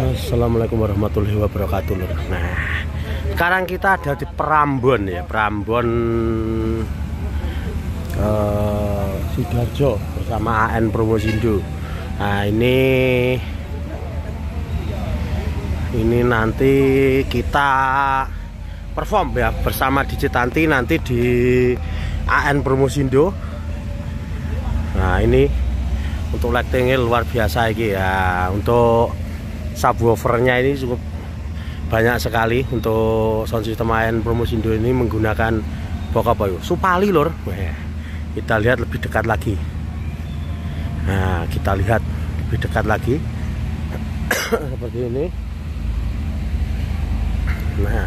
Assalamualaikum warahmatullahi wabarakatuh. Nah, sekarang kita ada di Prambon ya, Prambon Sidoarjo bersama AN Promosindo. Nah, ini nanti kita perform ya bersama DJ Tanti nanti di AN Promosindo. Nah, ini untuk lightingnya luar biasa ini ya. Untuk subwoofernya ini cukup banyak sekali. Untuk sound system AN Promosindo ini menggunakan box apa yuk? Supali lor. Kita lihat lebih dekat lagi. Nah, kita lihat lebih dekat lagi. Seperti ini. Nah,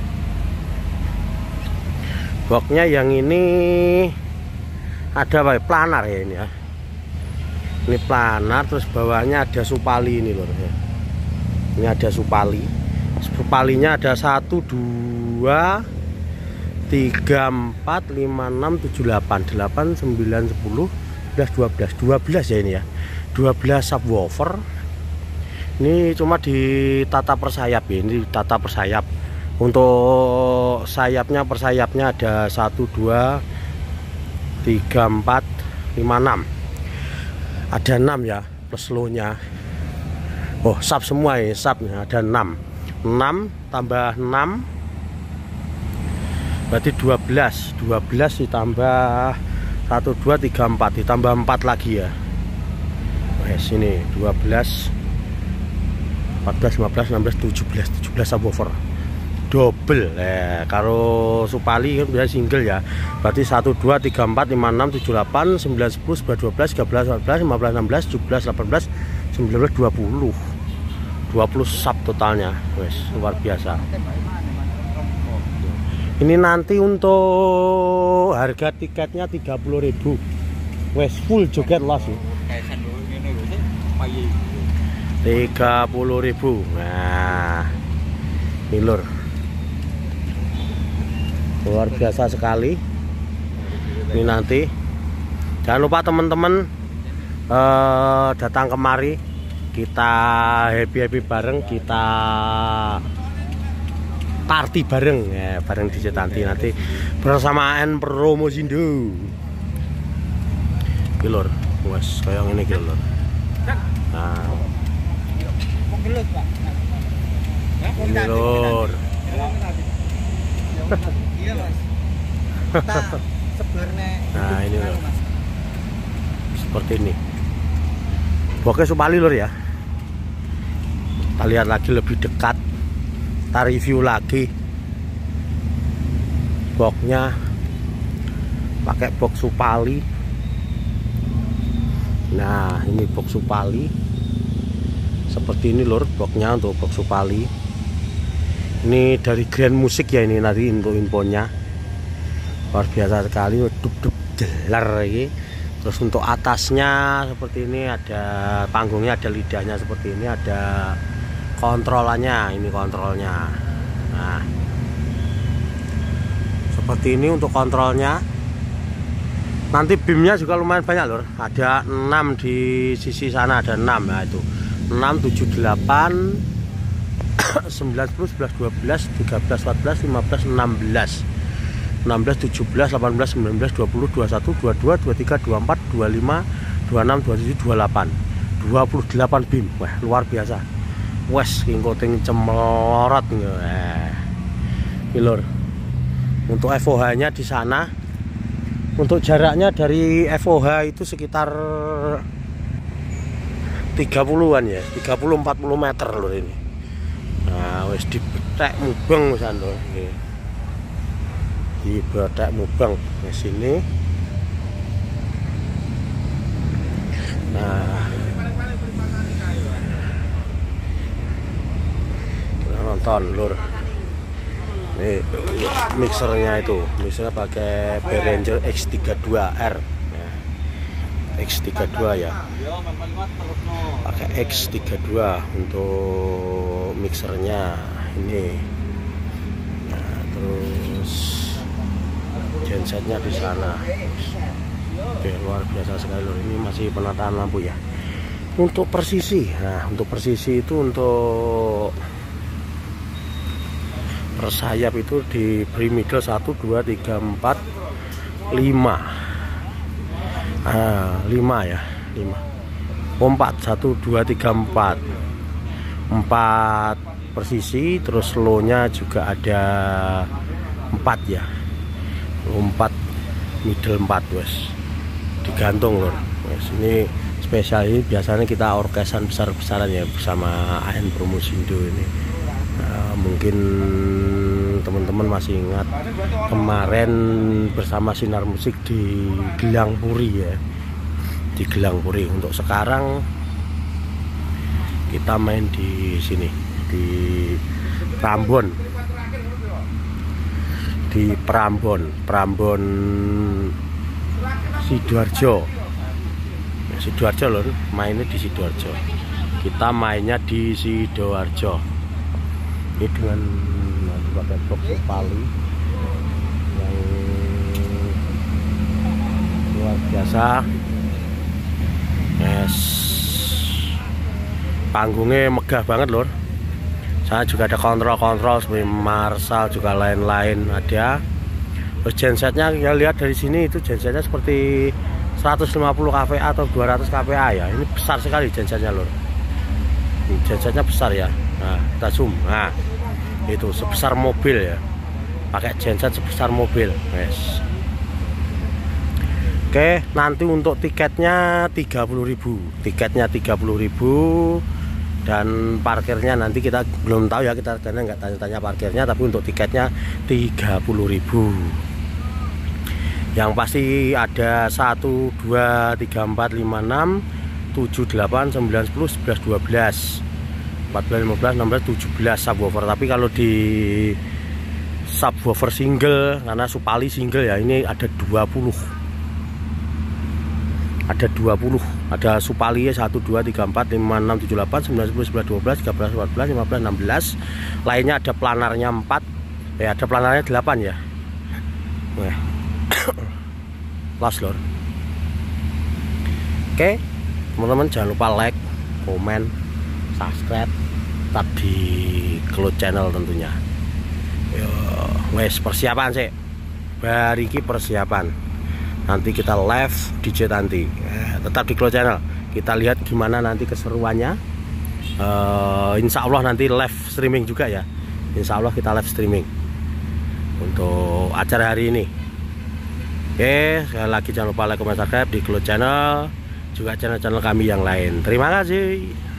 boxnya yang ini ada apa ya? Planar ya ini ya. Ini planar, terus bawahnya ada supali ini loh ya. Ini ada supali. Supalinya ada 1, 2, 3, 4, 5, 6, 7, 8, 8, 9, 10, 11, 12 ya ini ya. 12 subwoofer. Ini cuma ditata per sayap ya. Ini ditata per sayap. Untuk sayapnya per sayapnya ada 1, 2, 3, 4, 5, 6. Ada 6 ya, plus low-nya. Oh, sub semua ya, subnya ada 6. 6 tambah 6 berarti 12. 12 ditambah 1, 2, 3, 4 ditambah 4 lagi ya. Wes ini 12 14, 15, 16, 17 subwoofer. Double kalau supali kan biasa single ya. Berarti 1, 2, 3, 4, 5, 6, 7, 8, 9, 10, 11, 12, 13, 14, 15, 16, 17, 18, 19, 20 sub totalnya. Wes luar biasa. Ini nanti untuk harga tiketnya 30.000. Wes full joget las. 30.000. Nah, ini lur. Luar biasa sekali. Ini nanti jangan lupa teman-teman datang kemari, kita happy bareng, kita party bareng ya, bareng DJ Tanti nanti bersama AN Promosindo. Lur, wes kayak ini gitu lur. Nah, ini lur. Nah, ini loh. Seperti ini. Boxnya supali lur ya. Kita lihat lagi lebih dekat. Kita review lagi. Boxnya pakai box supali. Nah, ini box supali. Seperti ini lur boxnya untuk box supali. Ini dari Grand Music ya, ini nanti untuk infonya. Luar biasa sekali, dub jelar ini. Terus untuk atasnya seperti ini, ada panggungnya, ada lidahnya seperti ini, ada kontrolannya, ini kontrolnya. Nah, seperti ini untuk kontrolnya. Nanti beamnya juga lumayan banyak lor. Ada 6 di sisi sana, ada 6 ya itu. 6, 7, 8 9, 10, 11, 12, 13, 14, 15, 16, 17, 18, 19, 20, 21, 22, 23, 24, 25, 26, 27, 28, 28 beam. Wah, luar biasa. Wes kingkoting cemelorot ini lur. Untuk FOH nya di sana, untuk jaraknya dari FOH itu sekitar 30-an ya, 30-40 meter lur ini. Nah, wis dibetek mubeng wisan lho nggih. Dibetek mubeng di sini. Nah, nonton lur. Nih mixernya itu, mixernya pakai Behringer X32R. X32 ya, pakai X32 untuk mixernya ini. Nah, terus gensetnya di sana. Oke, luar biasa sekali loh. Ini masih penataan lampu ya. Untuk persisi, nah untuk persisi itu untuk persayap itu diberi middle 1, 2, 3, 4, 5. 5 ya, 5. 4, 1, 2, 3, 4. 4 persisi, terus low-nya juga ada 4 ya. 4 middle 4 wes. Digantung lor. Wes ini spesial, ini biasanya kita orkesan besar-besaran ya bersama AN Promosindo ini. Nah, mungkin teman-teman masih ingat kemarin bersama Sinar Musik di Gelang Puri ya, di Gelang Puri. Untuk sekarang kita main di sini di Prambon, di Prambon Sidoarjo. Sidoarjo loh, mainnya di Sidoarjo. Kita mainnya di Sidoarjo. Ini dengan pakai box Supali yang luar biasa. Yes. Panggungnya megah banget lor. Saya juga ada kontrol seperti Marshall juga lain-lain ada. Terus gensetnya ya lihat dari sini itu gensetnya seperti 150 kVA atau 200 kVA ya. Ini besar sekali gensetnya lor. Gensetnya besar ya. Nah, kita zoom. Nah, itu sebesar mobil ya. Pakai genset sebesar mobil. Yes. Oke, nanti untuk tiketnya 30.000. Tiketnya 30.000 dan parkirnya nanti kita belum tahu ya, kita karena nggak tanya-tanya parkirnya, tapi untuk tiketnya 30.000. Yang pasti ada 1, 2, 3, 4, 5, 6, 7, 8, 9, 10, 11, 12, 14, 15, 16, 17 subwoofer. Tapi kalau di subwoofer single, karena Supali single ya, ini ada 20. Ada 20. Ada Supali 1, 2, 3, 4, 5, 6, 7, 8, 9, 10, 11, 12, 13, 14, 15, 16. Lainnya ada planarnya 4. Ya, ada planarnya 8 ya. Nah. Las lor. Oke, teman-teman jangan lupa like, komen, subscribe, tetap di Cloud Channel tentunya. Yo, wes persiapan sih. Bariki persiapan. Nanti kita live DJ nanti. Tetap di Cloud Channel. Kita lihat gimana nanti keseruannya. Insya Allah nanti live streaming juga ya. Insya Allah kita live streaming untuk acara hari ini. Oke, sekali lagi jangan lupa like, comment, subscribe di Cloud Channel, juga channel-channel kami yang lain. Terima kasih.